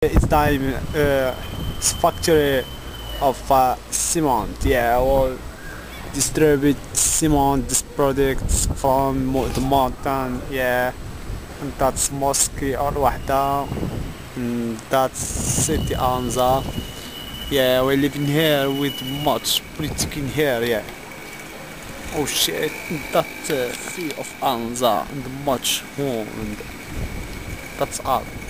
It's time factory of cement. Yeah, all distribute cement this products from the mountain. Yeah, and that's mosque or wahda. That's city anza. Yeah, we're living here with much pretty in here. Yeah. Oh shit, that sea of anza and much more, and that's all.